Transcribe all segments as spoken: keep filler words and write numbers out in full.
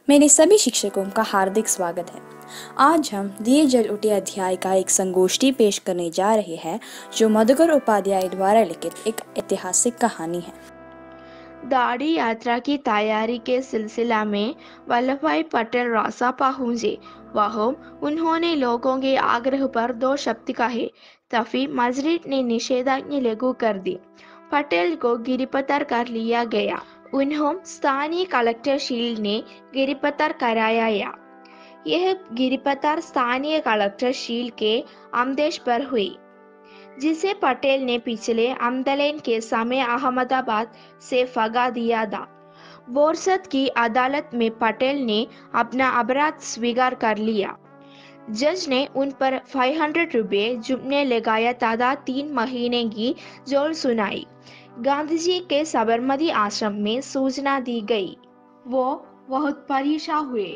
मेरे सभी शिक्षकों का हार्दिक स्वागत है। आज हम दिए जल उठे अध्याय का एक संगोष्ठी पेश करने जा रहे हैं, जो मधुकर उपाध्याय द्वारा लिखित एक ऐतिहासिक कहानी है। दाढ़ी यात्रा की तैयारी के सिलसिला में वल्लभ भाई पटेल रासापा पहुंचे। वह उन्होंने लोगों के आग्रह पर दो शब्द कहे, तभी मजिस्ट्रेट ने निषेधाज्ञा लागू कर दी। पटेल को गिरफ्तार कर लिया गया। उन्हें स्थानीय कलेक्टर शील ने गिरफ्तार कराया। यह गिरफ्तार स्थानीय कलेक्टर शील के आदेश पर हुई, जिसे पटेल ने पिछले आंदोलन के समय अहमदाबाद से भगा दिया था। बोरसद की अदालत में पटेल ने अपना अपराध स्वीकार कर लिया। जज ने उन पर पाँच सौ रुपये जुर्माना लगाया तथा तीन महीने की जेल सुनाई। गांधी जी के साबरमती आश्रम में सूचना दी गई। वो बहुत परेशान हुए।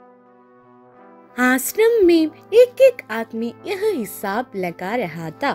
आश्रम में एक एक आदमी यह हिसाब लगा रहा था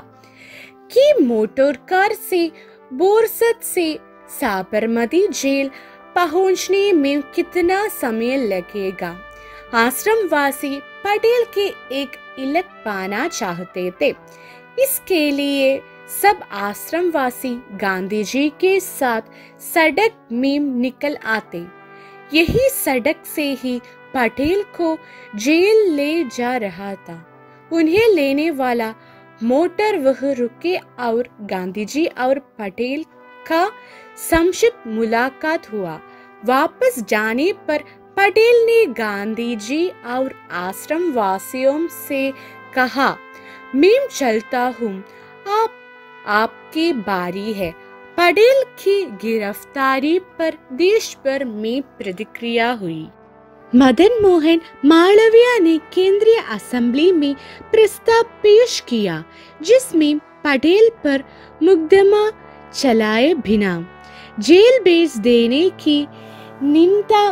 कि मोटर कार से बोरसद से साबरमती जेल पहुंचने में कितना समय लगेगा। आश्रम वासी पटेल के एक इलाक पाना चाहते थे। इसके लिए सब आश्रम वासी गांधी जी के साथ सड़क में निकल आते। यही सड़क से ही पटेल को जेल ले जा रहा था। उन्हें लेने वाला मोटर वह रुके और गांधी जी और पटेल का संक्षिप्त मुलाकात हुआ। वापस जाने पर पटेल ने गांधी जी और आश्रम वासियों से कहा, मैं चलता हूँ, आप आपकी बारी है। पटेल की गिरफ्तारी पर देश भर में प्रतिक्रिया हुई। मदन मोहन मालवीय ने केंद्रीय असेंबली में प्रस्ताव पेश किया, जिसमें पटेल पर मुकदमा चलाए बिना जेल भेज देने की निंदा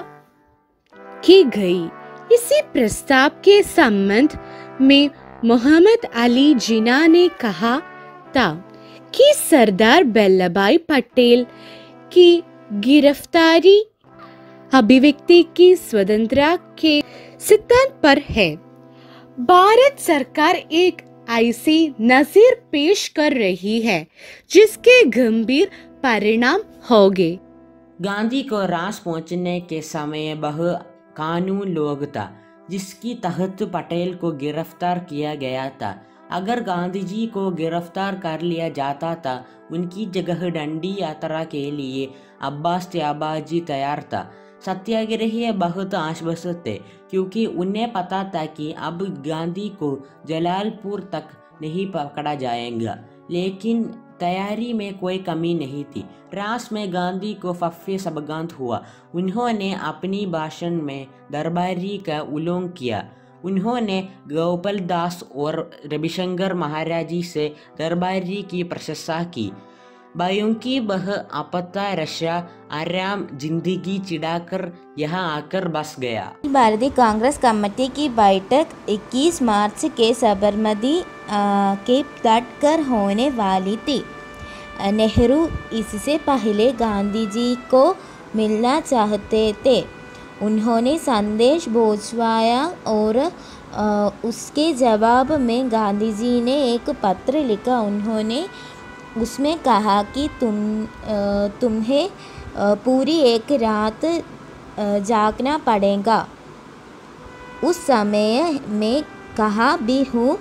की गई। इसी प्रस्ताव के संबंध में मोहम्मद अली जिन्ना ने कहा था कि सरदार वल्लभ भाई पटेल की गिरफ्तारी अभिव्यक्ति की स्वतंत्रता के सिद्धांत पर है। भारत सरकार एक ऐसी नज़ीर पेश कर रही है जिसके गंभीर परिणाम होंगे। गांधी को रास पहुंचने के समय वह कानून लोग था, जिसकी तहत पटेल को गिरफ्तार किया गया था। अगर गांधी जी को गिरफ्तार कर लिया जाता था, उनकी जगह डंडी यात्रा के लिए अब्बास त्याबाजी तैयार था। सत्याग्रही बहुत आश्वस्त थे, क्योंकि उन्हें पता था कि अब गांधी को जलालपुर तक नहीं पकड़ा जाएगा। लेकिन तैयारी में कोई कमी नहीं थी। रास में गांधी को फफे सबगांत हुआ। उन्होंने अपनी भाषण में दरबारी का उल्लेख किया। उन्होंने गोपाल दास और रविशंकर महाराजी से दरबारी की प्रशंसा की। भाइयों की वह आपत्ता रशा आराम जिंदगी चिढ़ाकर यहाँ आकर बस गया। भारतीय कांग्रेस कमेटी की बैठक इक्कीस मार्च के साबरमती के तट कर होने वाली थी। नेहरू इससे पहले गांधी जी को मिलना चाहते थे। उन्होंने संदेश भिजवाया और आ, उसके जवाब में गांधी जी ने एक पत्र लिखा। उन्होंने उसमें कहा कि तुम तुम्हें पूरी एक रात जागना पड़ेगा। उस समय मैं कहा भी हूँ,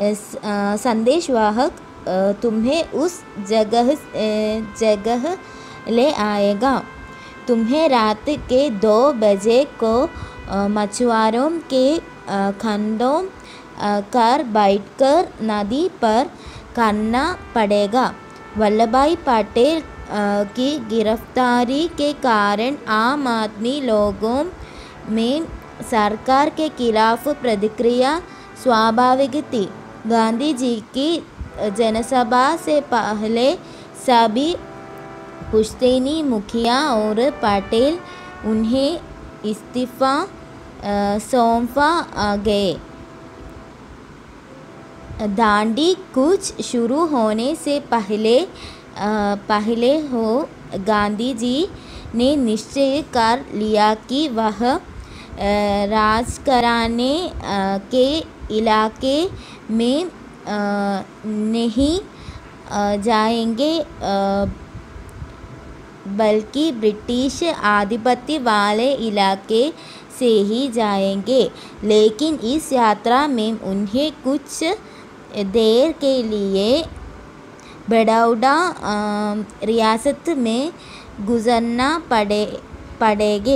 संदेशवाहक तुम्हें उस जगह जगह ले आएगा। तुम्हें रात के दो बजे को मछुआरों के खंडों कर बैठकर नदी पर करना पड़ेगा। वल्लभ भाई पटेल की गिरफ्तारी के कारण आम आदमी लोगों में सरकार के खिलाफ प्रतिक्रिया स्वाभाविक थी। गांधी जी की जनसभा से पहले सभी पुश्तैनी मुखिया और पटेल उन्हें इस्तीफा सौंपा गए। दांडी कूच शुरू होने से पहले पहले हो गांधी जी ने निश्चय कर लिया कि वह राजघराने के इलाके में नहीं जाएंगे, बल्कि ब्रिटिश आधिपत्य वाले इलाके से ही जाएंगे। लेकिन इस यात्रा में उन्हें कुछ देर के लिए बड़ौदा रियासत में गुजरना पड़े पड़ेगे,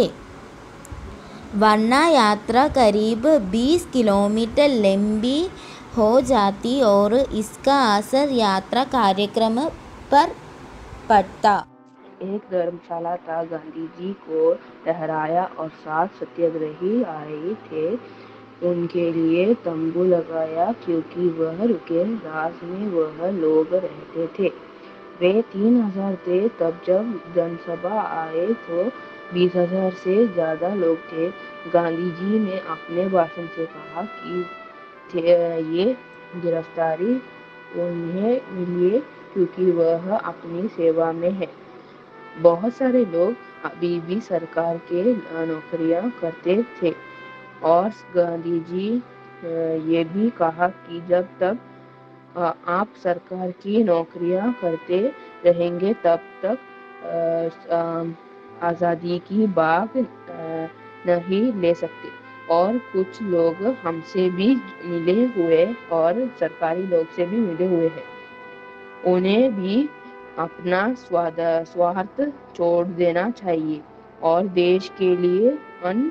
वरना यात्रा करीब बीस किलोमीटर लंबी हो जाती और इसका असर यात्रा कार्यक्रम पर पड़ता। एक धर्मशाला था। गांधी जी को ठहराया और सात सत्याग्रही आए थे। उनके लिए तंबू लगाया क्योंकि वह रुके राज में वह लोग रहते थे। वे तीन हजार थे। तब जब जनसभा आए तो बीस हजार से ज्यादा लोग थे। गांधी जी ने अपने भाषण से कहा कि ये गिरफ्तारी उन्हें मिली क्योंकि वह अपनी सेवा में है। बहुत सारे लोग अभी भी सरकार के नौकरियां करते थे और गांधी जी ये भी कहा कि जब तक आप सरकार की नौकरियां करते रहेंगे तब तक आज़ादी की बात नहीं ले सकते। और कुछ लोग हमसे भी मिले हुए और सरकारी लोग से भी मिले हुए हैं। उन्हें भी अपना स्वार्थ छोड़ देना चाहिए और देश के लिए अन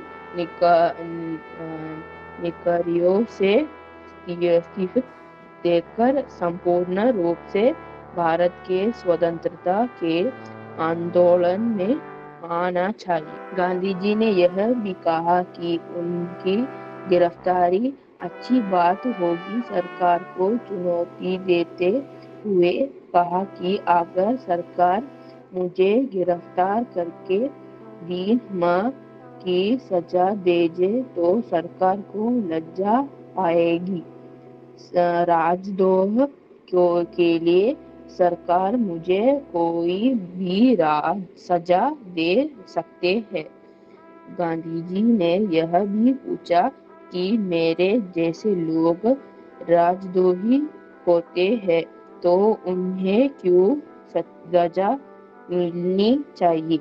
निकायों से इस्तीफा देकर संपूर्ण रूप से भारत के स्वतंत्रता के आंदोलन में आना चाहिए। गांधी जी ने यह भी कहा कि उनकी गिरफ्तारी अच्छी बात होगी। सरकार को चुनौती देते हुए कहा कि अगर सरकार मुझे गिरफ्तार करके तीन माह की सजा दे तो सरकार को लज्जा आएगी। राजद्रोह के लिए सरकार मुझे कोई भी सजा दे सकते हैं। गांधी जी ने यह भी पूछा कि मेरे जैसे लोग राजद्रोही होते हैं तो उन्हें क्यों सजा मिलनी चाहिए।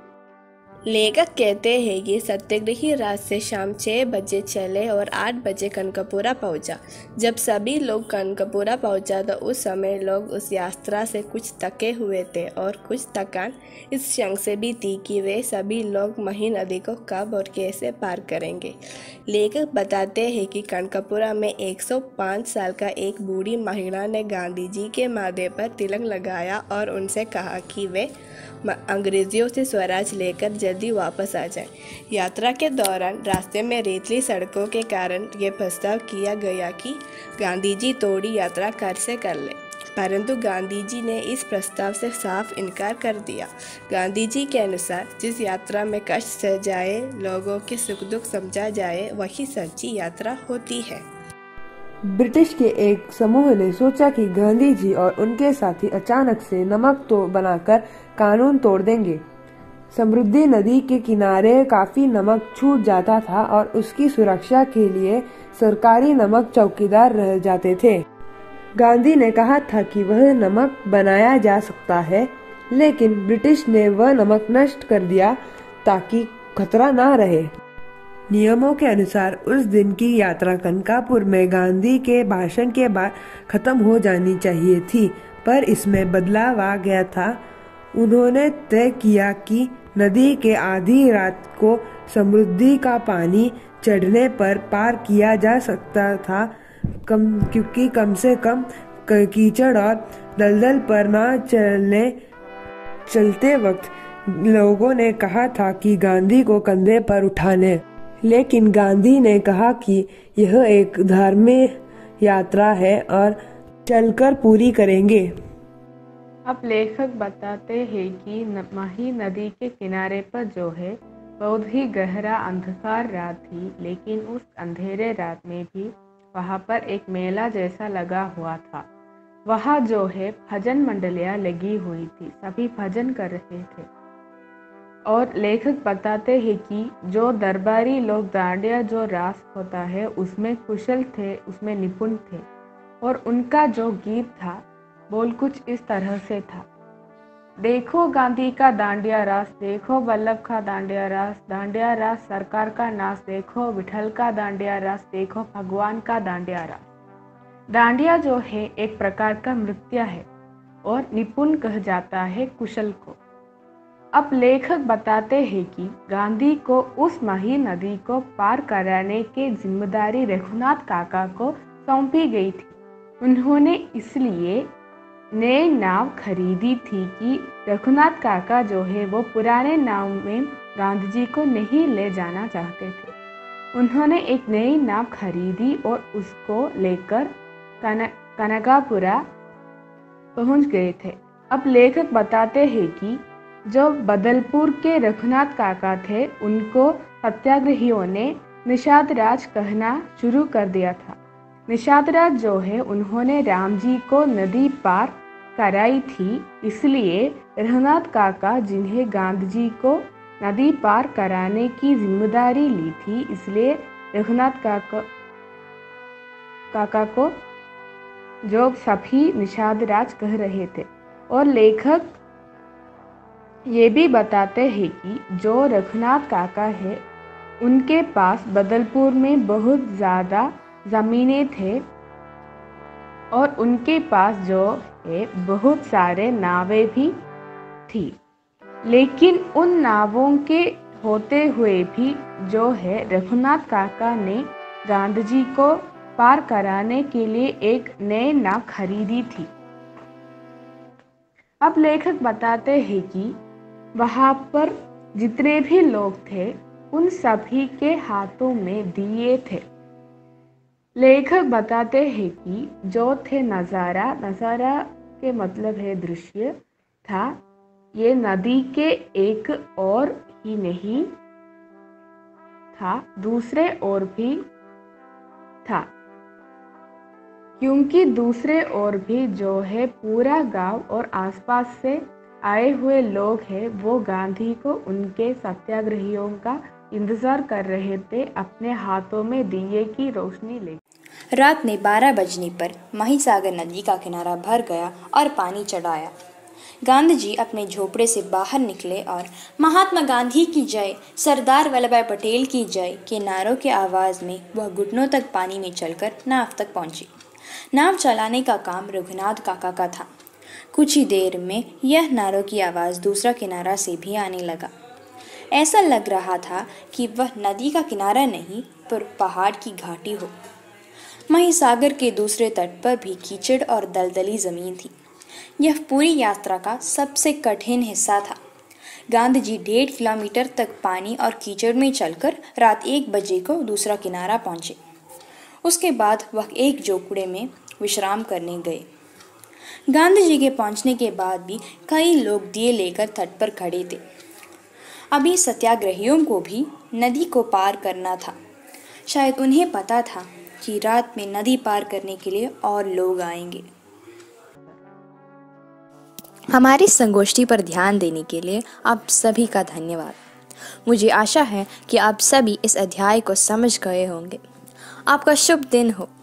लेखक कहते हैं कि सत्याग्रही रात से शाम छः बजे चले और आठ बजे कनकपुरा पहुंचा। जब सभी लोग कनकपुरा पहुंचा तो उस समय लोग उस यात्रा से कुछ थके हुए थे और कुछ थकान इस शंक से भी थी कि वे सभी लोग मही नदी को कब और कैसे पार करेंगे। लेखक बताते हैं कि कनकपुरा में एक सौ पाँच साल का एक बूढ़ी महिला ने गांधी जी के माथे पर तिलक लगाया और उनसे कहा कि वे अंग्रेजियों से स्वराज लेकर जल्दी वापस आ जाएं। यात्रा के दौरान रास्ते में रेतली सड़कों के कारण ये प्रस्ताव किया गया कि गांधी जी थोड़ी यात्रा कार से कर लें, परंतु गांधी जी ने इस प्रस्ताव से साफ इनकार कर दिया। गांधी जी के अनुसार जिस यात्रा में कष्ट सह जाए, लोगों के सुख दुख समझा जाए, वही सच्ची यात्रा होती है। ब्रिटिश के एक समूह ने सोचा कि गांधी जी और उनके साथी अचानक से नमक तो बनाकर कानून तोड़ देंगे। समृद्धि नदी के किनारे काफी नमक छूट जाता था और उसकी सुरक्षा के लिए सरकारी नमक चौकीदार रह जाते थे। गांधी ने कहा था कि वह नमक बनाया जा सकता है, लेकिन ब्रिटिश ने वह नमक नष्ट कर दिया ताकि खतरा ना रहे। नियमों के अनुसार उस दिन की यात्रा कनकापुर में गांधी के भाषण के बाद खत्म हो जानी चाहिए थी, पर इसमें बदलाव आ गया था। उन्होंने तय किया कि नदी के आधी रात को समृद्धि का पानी चढ़ने पर पार किया जा सकता था, कम क्योंकि कम से कम कीचड़ और दलदल पर न चलने चलते वक्त लोगों ने कहा था कि गांधी को कंधे पर उठा लें, लेकिन गांधी ने कहा कि यह एक धार्मिक यात्रा है और चलकर पूरी करेंगे। अब लेखक बताते हैं कि मही नदी के किनारे पर जो है बहुत ही गहरा अंधकार रात थी, लेकिन उस अंधेरे रात में भी वहाँ पर एक मेला जैसा लगा हुआ था। वहाँ जो है भजन मंडलियाँ लगी हुई थी, सभी भजन कर रहे थे। और लेखक बताते हैं कि जो दरबारी लोग दांडिया जो रास होता है उसमें कुशल थे, उसमें निपुण थे, और उनका जो गीत था बोल कुछ इस तरह से था। देखो गांधी का दांडिया रास, देखो वल्लभ का दांडिया रास, दांडिया रास सरकार का नाश, देखो विठल का दांडिया रास, देखो भगवान का दांडिया रास। दांडिया जो है एक प्रकार का नृत्य है और निपुण कहा जाता है कुशल को। अब लेखक बताते हैं कि गांधी को उस मही नदी को पार कराने की जिम्मेदारी रघुनाथ काका को सौंपी गई थी। उन्होंने इसलिए नए नाव खरीदी थी कि रघुनाथ काका जो है वो पुराने नाव में गांधी जी को नहीं ले जाना चाहते थे। उन्होंने एक नई नाव खरीदी और उसको लेकर कन कनकापुरा पहुंच गए थे। अब लेखक बताते हैं कि जो बदलपुर के रघुनाथ काका थे उनको सत्याग्रहियों ने निषाद राज कहना शुरू कर दिया था। निषाद राज जो है उन्होंने राम जी को नदी पार कराई थी, इसलिए रघुनाथ काका जिन्हें गांधी जी को नदी पार कराने की जिम्मेदारी ली थी, इसलिए रघुनाथ काका काका को जो सभी निषाद राज कह रहे थे। और लेखक ये भी बताते हैं कि जो रघुनाथ काका है उनके पास बदलपुर में बहुत ज़्यादा ज़मीनें थे और उनके पास जो है बहुत सारे नावें भी थी, लेकिन उन नावों के होते हुए भी जो है रघुनाथ काका ने गांधी जी को पार कराने के लिए एक नई नाव खरीदी थी। अब लेखक बताते हैं कि वहाँ पर जितने भी लोग थे उन सभी के हाथों में दिए थे। लेखक बताते हैं कि जो थे नज़ारा, नज़ारा के मतलब है दृश्य था, ये नदी के एक और ही नहीं था, दूसरे ओर भी था, क्योंकि दूसरे ओर भी जो है पूरा गांव और आसपास से आए हुए लोग हैं वो गांधी को उनके सत्याग्रहियों का इंतजार कर रहे थे अपने हाथों में दिए की रोशनी ले। रात में बारह बजने पर महिसागर नदी का किनारा भर गया और पानी चढ़ आया। गांधी जी अपने झोपड़े से बाहर निकले और महात्मा गांधी की जय, सरदार वल्लभ भाई पटेल की जय के नारों के आवाज़ में वह घुटनों तक पानी में चलकर नाव तक पहुंची। नाव चलाने का काम रघुनाथ काका का था। कुछ ही देर में यह नारों की आवाज़ दूसरा किनारा से भी आने लगा। ऐसा लग रहा था कि वह नदी का किनारा नहीं पर पहाड़ की घाटी हो। महिसागर के दूसरे तट पर भी कीचड़ और दलदली जमीन थी। यह पूरी यात्रा का सबसे कठिन हिस्सा था। गांधी जी डेढ़ किलोमीटर तक पानी और कीचड़ में चलकर रात एक बजे को दूसरा किनारा पहुंचे। उसके बाद वह एक झोपड़े में विश्राम करने गए। गांधी जी के पहुंचने के बाद भी कई लोग दिए लेकर तट पर खड़े थे। अभी सत्याग्रहियों को भी नदी को पार करना था। शायद उन्हें पता था कि रात में नदी पार करने के लिए और लोग आएंगे। हमारी संगोष्ठी पर ध्यान देने के लिए आप सभी का धन्यवाद। मुझे आशा है कि आप सभी इस अध्याय को समझ गए होंगे। आपका शुभ दिन हो।